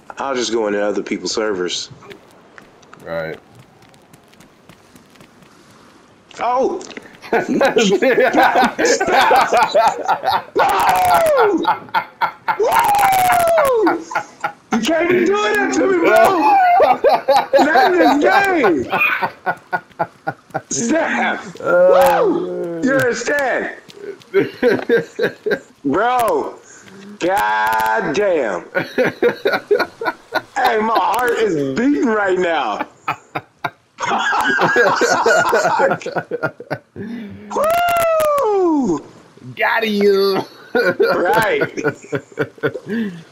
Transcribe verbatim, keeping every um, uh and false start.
I'll just go into other people's servers. Right. Oh! Stop! Woo! Woo! You can't be doing that to me, bro! Not in this game! Stop! Woo! You understand? Bro! God damn! Hey, my heart is beating right now! Woo! Got you. Right.